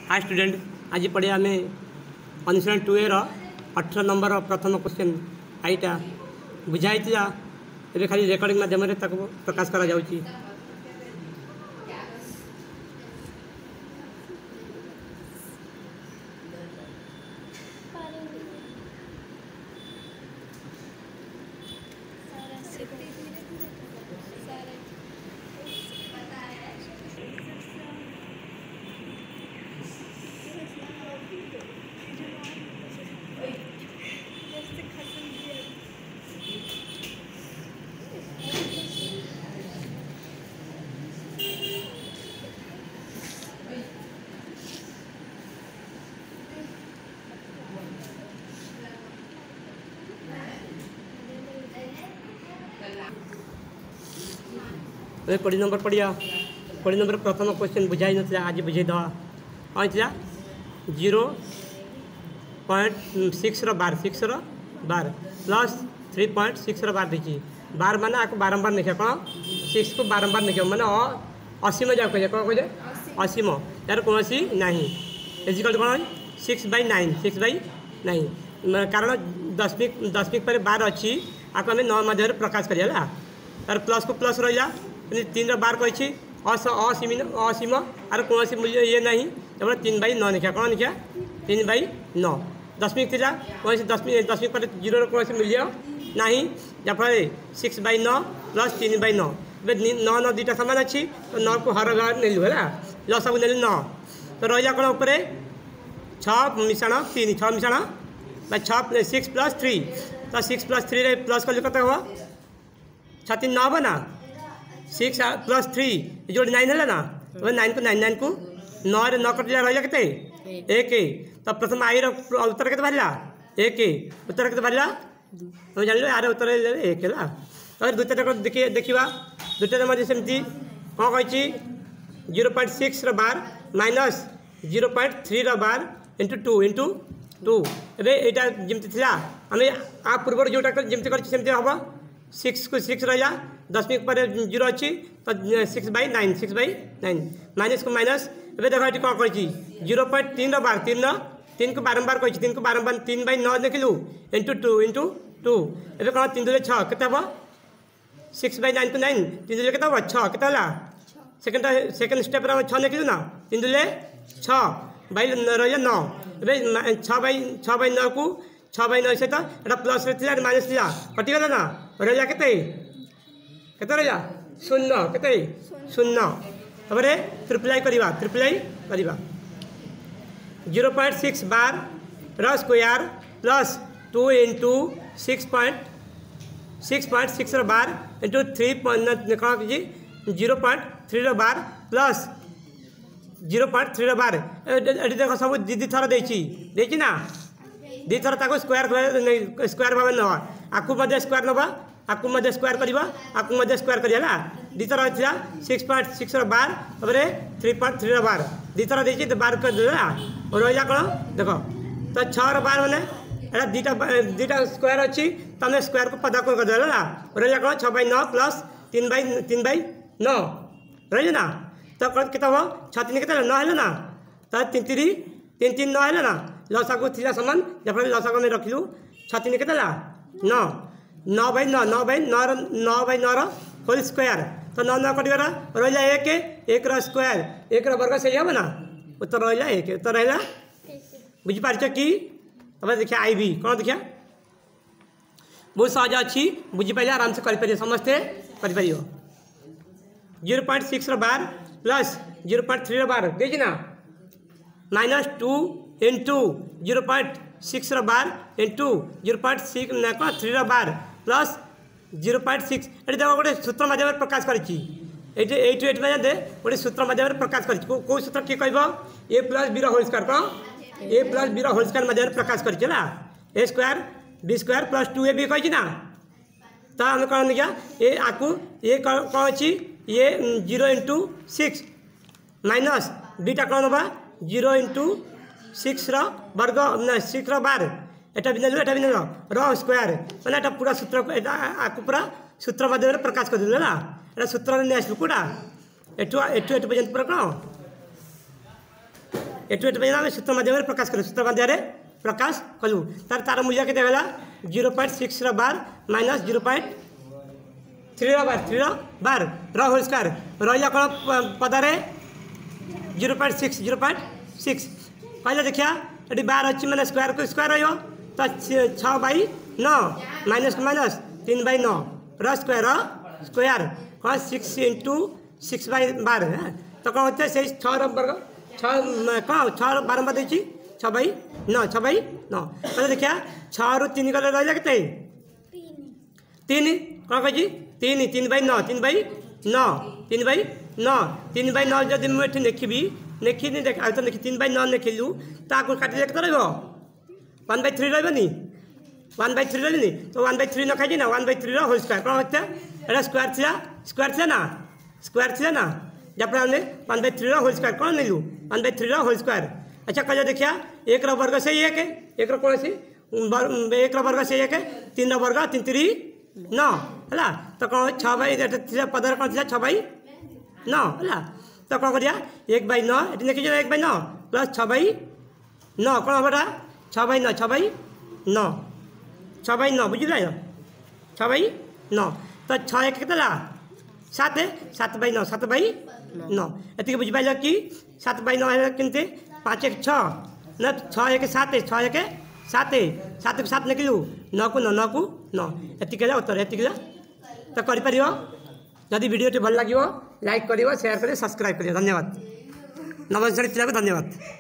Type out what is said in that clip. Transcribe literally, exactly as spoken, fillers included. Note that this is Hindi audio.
हाय स्टूडेंट, आज पढ़िया आम अनुशीलन टू ए अठारह नंबर प्रथम क्वेश्चन आईटा बुझाई ए खाली रेकर्डिंग माध्यम प्रकाश करा जाउची। कोड़ी नंबर पढ़िया कोड़ी नंबर प्रथम क्वेश्चन बुझाई ना आज बुझे दवा कौन था zero point six bar six bar plus three point six bar देखिए बार माने आपको बारंबार लिखे कौन सिक्स को बारंबार लिखे माने असीम जहाँ कहे कौन कहे असीम यार कौन सी ना इजिकल कौन six by nine six by nine कारण दशमिक दशमिक पर बार अच्छी आपको आम नौ मध्य प्रकाश करा तार प्लस को प्लस रहा तीन बार कही असीम असीम आर कौन मूल्य ये ना केवल तीन बै नौ लिखा कौन लिखा तीन बै नौ दशमिक थी कौन दशमिक दशमिक पर जीरो कौन मूल्य ना जहाँफल सिक्स बै नौ प्लस तीन बै नौ नौ नौ दुटा सामान अच्छी तो नौ को हर घर नेलु है लसा को नेलु नौ तो रहा कौन उपर छः मिशाण तीन छः मिशाण छः सिक्स प्लस थ्री तो सिक्स प्लस थ्री रे प्लस कल कत हम छः तीन नौ हम ना सिक्स प्लस थ्री जो नाइन है ना तो नाइन को नाइन नाइन को नौ रे नौ कटिला रहा के एक तो प्रथम आई उत्तर के बाहर एक उत्तर के बाहर तुम जान यार उत्तर एक है तो दुटा देखिए देखा दुटा मध्य सेमती कौन कही zero point six bar minus zero point three bar into two into two एटा जमती थी आम आ पूर्व जोटा जमती करमती हम सिक्स को सिक्स रहा दशमिक पर जीरो अच्छी तो six by nine six by nine minus को माइनस ए देख ये कौन कही जीरो पॉइंट तीन बार तीन तीन को बारंबार कही तीन को बारंबार तीन बै नौ देखिलु इंटू टू इंटू टू ए कौन तीन दुले छः के सिक्स बै नाइन को नाइन तीन दुले के छः के सेकेंड सेकेंड स्टेप छः देखिलु ना तीन दुले छः बै रही नौ ए छः बै छः बै नौ को छः बै नौ सहित एटा प्लस रे माइनस थी कटिगला ना रहा के रहा शून्य के शून्य तापर ट्रिप्लाई करवा ट्रिप्लाई करवा zero point six bar square plus two into six point six point six bar into three कौन जी zero point three bar plus zero point three bar ये देख सब दी थर देखी ना दी थर ताको स्क्वायर स्क्वायर भाव नवा आपको मध्य स्क्वायर नवा आपको मध्य स्क्वायर करवा आपको मध्य स्क्वायर करा दी थर था सिक्स पॉइंट सिक्स बार तापर थ्री पॉइंट थ्री बार दी थर देखिए तो बार कर और रहा कौन देख तो छः बार मैंने एटा दीटा दीटा स्क्वायर अच्छी तो आम स्क्वायर को पदा कर करदे ना रहा कौन छः बै नौ प्लस तीन बै तीन बै नौ रही ना तो के हम छः तीन के नौ है ना तो तीन तीन तीन तीन नौ है ना लसा को थी सामान जहाँफल लसा को रखिलु छः तीन के नौ नौ बै नौ नौ बै नौ नौ बै नौ होल स्क्वायर तो नौ नौ कटिगर रहा एक एक स्क्वायर एक वर्ग से हम ना उत्तर रहा एक उत्तर रहा बुझीपार कि तब देखिए आई भी कौन देखिए बहुत सहज अच्छी बुझीपारे आराम से करें समस्ते कर zero point six bar plus zero point three bar देखिए ना minus two into zero point six bar into zero point six कौन three bar plus zero point six ये देख गोटे सूत्र माध्यम प्रकाश करी गोटे सूत्र माध्यम प्रकाश कर सूत्र किए कह A plus B whole square कौन A plus B whole square माध्यम प्रकाश कर A square B square plus two A B कही ना तो आम कौन देखा ये आपको ये कौन अच्छी ये zero into six minus beta कौन होगा जीरो इंटू सिक्स वर्ग सिक्स बार एटा भी नेलु एटा भी नेल र स्क्वायर मैंने एटा पूरा सूत्र आपको पूरा सूत्र माध्यम प्रकाश कर ना एटा सूत्र नहीं आसलु कौटा एटू एटू एटू पर्यंत पूरा कौन एटू एट आम सूत्र माध्यम प्रकाश करूँ सूत्र माध्यम प्रकाश कलु तार तार मूल्य के zero point six bar minus zero point three bar three bar whole square रहा कौन पदारे zero point six zero point six कहले देखिया ये बार अच्छी मैंने स्क्वायर को स्क्वायर रही तो छः बै नौ माइनस माइनस तीन बै नौ र स्क्वायर स्क्वायर कौन six into six by bar तो कौन होते से छर वर्ग छः कौन छः बारंबार देखिए छः बै नौ छः बै नौ कहले देखिया छः रु तीन गले रहा के तीन कौन कही तीन तीन बै नौ तीन बै नौ तीन बै नौ तीन बै नौ जब मुझे लिखी लिखी देख तो लिखी तीन बै नौ लिखिलु ताको काटिले केते रहइबो वन बै थ्री रहइबनी वन बै थ्री रहइबनी तो वन बै थ्री न खाइ ना वन बै थ्री रो होल स्क्वायर कोन होते एटा स्क्वायर थिला स्क्वायर थिला ना स्क्वायर थिला ना जब हमने वन बै थ्री रो होल स्क्वायर कोन लेलु वन बै थ्री रो होल स्क्वायर अच्छा कहियो देखिया एक रो वर्ग से एक एक रो कोन से एक रो वर्ग से एक तीन रो वर्ग तीन तीन नौ है तो कौन छः बै पदर कौन थी छः बै नौ है तो कौन करिया एक बै नौ ये लिखी एक बै नौ प्लस छः बै नौ कौन हमटा छः बै नौ छः बै नौ छः बै नौ बुझे छः बै नौ तो छः एक के सात सात बै नौ सात बै नौ ये बुझिपार कि सात बै नौ है केमती पाँच एक छः ना छः एक सात छः एक सात सात को सात लिखिलु नौ को नौ नौ को नौ एतिक उत्तर एतिक तो कर जदि वीडियो भल लगे लाइक करियो शेयर करियो सब्सक्राइब करियो धन्यवाद नवम श्रेणी पिला को धन्यवाद।